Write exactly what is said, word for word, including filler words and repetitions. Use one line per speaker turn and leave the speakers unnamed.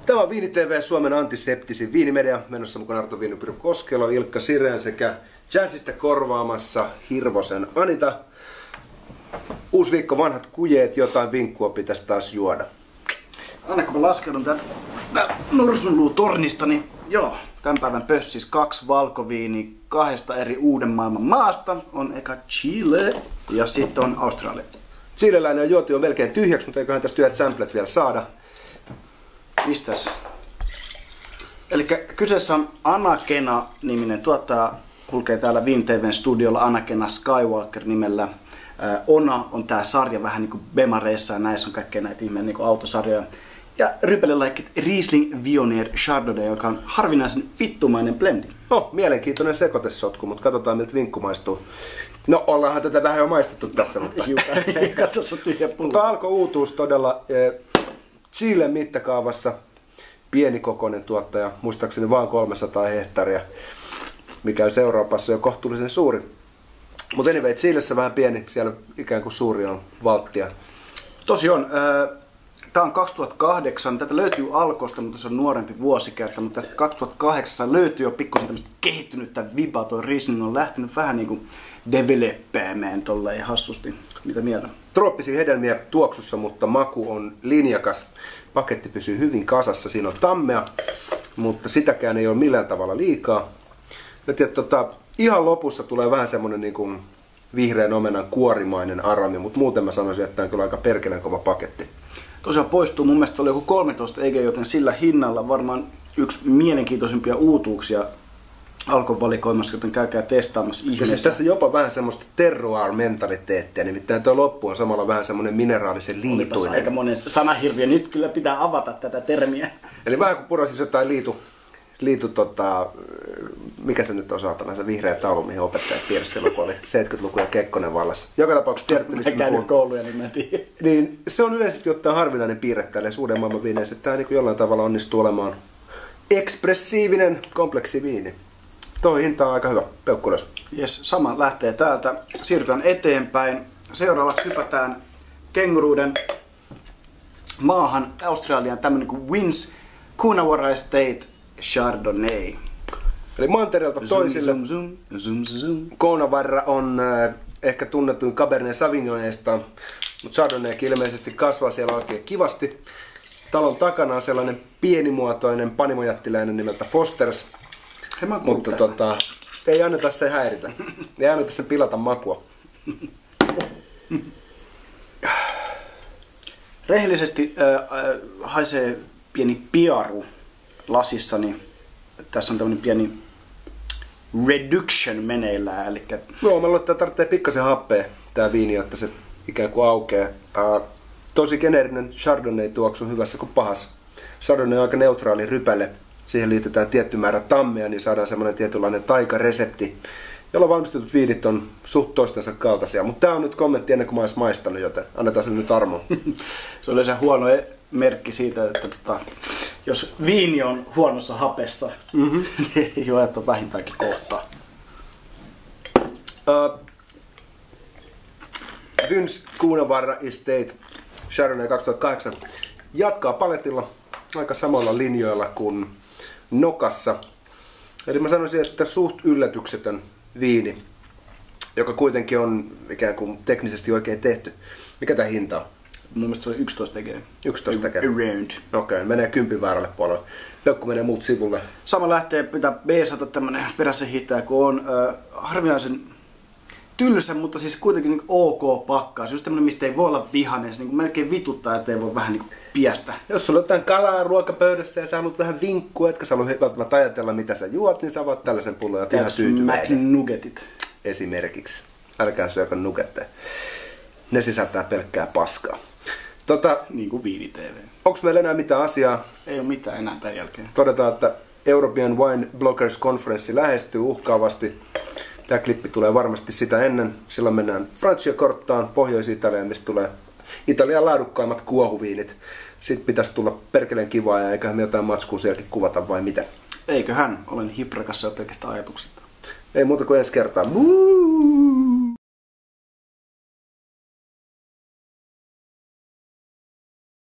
Tämä on Viini T V, Suomen antiseptisin viinimedia. Menossa mukana Arto Viinipyry Koskelo, Ilkka Sireen sekä Jazzista korvaamassa Hirvosen Anita. Uusi viikko, vanhat kujeet, jotain vinkkua pitäisi taas juoda.
Anna kun mä laskeudun täältä Norsunluutornista, niin joo, tämän päivän pössis kaksi valkoviiniä kahdesta eri uuden maailman maasta. On eka Chile ja sitten on Australia.
Chileläinen on juotu jo melkein tyhjäksi, mutta eiköhän tästä yhdet samplet vielä saada.
Mistäs? Eli kyseessä on Anakena-niminen tuottaja, kulkee täällä Viini T V:n studiolla Anakena Skywalker nimellä. Ona on tää sarja vähän niinku Bemareissa ja näissä on kaikkea näitä ihmeen niinku autosarjoja. Ja rypelelajikkeet Riesling Viognier Chardonnay, joka on harvinaisen vittumainen blendi.
No, mielenkiintoinen sekoitesotku, mutta katsotaan miltä vinkku maistuu. No, ollaanhan tätä vähän jo maistettu tässä, mutta...
Tässä on tyhjä pullo.
Mutta alkoi uutuus todella eh, Chilen mittakaavassa. Pienikokoinen tuottaja, muistaakseni vain kolmesataa hehtaaria, mikä on Euroopassa jo kohtuullisen suuri. Mutta anyway, Chilessä vähän pieni, siellä ikään kuin suuri on valttia.
Tosiaan, äh, tämä on kaksituhattakahdeksan, tätä löytyy Alkosta, mutta se on nuorempi vuosikerta, mutta tästä kaksituhattakahdeksan löytyy jo pikkusen tämmöistä kehittynyttä vibaa, tuo Riesling on lähtenyt vähän niin kuin developäämään tolleen hassusti. Mitä mieltä?
Trooppisia hedelmiä tuoksussa, mutta maku on linjakas. Paketti pysyy hyvin kasassa, siinä on tammea, mutta sitäkään ei ole millään tavalla liikaa. Ja tiedät, tota, ihan lopussa tulee vähän semmonen niin kuin vihreän omenan kuorimainen aromi, mutta muuten mä sanoisin, että tämä on kyllä aika perkeleen kova paketti.
Tosiaan poistuu, mun mielestä se oli joku kolmetoista eikä, joten sillä hinnalla varmaan yksi mielenkiintoisimpia uutuuksia Alkon valikoimassa, joten käykää testaamassa ihmeessä.
Ja siis tässä jopa vähän semmoista terroir-mentaliteettia, nimittäin tuo loppu on samalla vähän semmoinen mineraalisen liituinen.
Olipas aika monen sanahirviö, nyt kyllä pitää avata tätä termiä.
Eli vähän kun purasis jotain liitu, liitu tota, mikä se nyt on saatana, se vihreä taulu, mihin opettajat tiedässä silloin, kun oli seitsemänkymmentäluku ja Kekkonen vallassa. Joka tapauksessa tiedätte, mistä mä puhun.
kouluja, niin mä tiedän.
Niin se on yleisesti ottaen harvinainen piirre täällä uuden maailman viineissä, että tämä niin jollain tavalla onnistuu olemaan ekspressiivinen kompleksi viini. Tuo hinta on aika hyvä. Peukku ylös.
Jes, sama lähtee täältä. Siirrytään eteenpäin. Seuraavaksi hypätään kenguruuden maahan Australiaan. Tämmönen kuin Wynns Coonawarra Estate Chardonnay.
Eli mantereelta toisille.
Zoom, zoom, zoom, zoom.
Coonawarra on äh, ehkä tunnetuin Cabernet Sauvignoneista, mutta Chardonnaykin ilmeisesti kasvaa siellä oikein kivasti. Talon takana on sellainen pienimuotoinen panimojättiläinen nimeltä Fosters. Mutta tota, ei anneta se häiritä. Ei anneta sen pilata makua.
Rehellisesti äh, haisee pieni piaru lasissa, niin tässä on tämmöinen pieni reduction meneillään. Elikkä...
Joo, mä luulen, että tarvitsee pikkasen happea tää viini, jotta se ikään kuin aukeaa. Uh, tosi geneerinen Chardonnay tuoksu hyvässä kuin pahassa. Chardonnay on aika neutraali rypäle. Siihen liitetään tietty määrä tammea, niin saadaan semmoinen tietynlainen taikaresepti, jolla valmistetut viinit on suht toistensa kaltaisia. Mutta tää on nyt kommentti ennen kuin mä ois maistanut, joten annetaan se nyt armoon.
Se oli se huono merkki siitä, että tota, jos viini on huonossa hapessa, mm-hmm. niin juojat on vähintäänkin kohtaa.
Uh, Wynns Coonawarra Estate Chardonnay kaksituhattakahdeksan jatkaa paletilla aika samalla linjoilla kuin Nokassa. Eli mä sanoisin, että suht yllätyksetön viini, joka kuitenkin on ikään kuin teknisesti oikein tehty. Mikä tää hinta on?
Mun mielestä se oli yksitoista tekee.
yksitoista tekee.
Around.
Okei, okay, menee kympin väärälle puolelle. Peukku menee muut sivulle.
Sama lähtee, pitää beesata tämmönen perässä hittää, kun on äh, harvinaisen tylsä, mutta siis kuitenkin niin ok pakkaus. Just tämmönen, mistä ei voi olla vihainen. Se niin melkein vituttaa, ettei voi vähän niin piästä.
Jos sulla on jotain kalaa ruokapöydässä ja sä haluat vähän vinkkua, etkä sä haluat välttämättä ajatella, mitä sä juot, niin sä avaat tällaisen pullon ja ihan tyytyväinen.
McNuggetit.
Esimerkiksi. Älkää syökö nuggetteja. Ne sisältää pelkkää paskaa. Tota,
niin kuin Viini T V.
Onks meillä enää mitään asiaa?
Ei ole mitään enää tämän jälkeen.
Todetaan, että European Wine Bloggers Conference lähestyy uhkaavasti. Tämä klippi tulee varmasti sitä ennen. Silloin mennään Franciacortaan, Pohjois-Italiaan, mistä tulee Italian laadukkaimmat kuohuviinit. Sitten pitäisi tulla perkeleen kivaa ja eiköhän me jotain matskua sielläkin kuvata vai mitä?
Eiköhän. Olen hiprakassa jo pelkästään ajatuksista.
Ei muuta kuin ensi kertaa. Muu!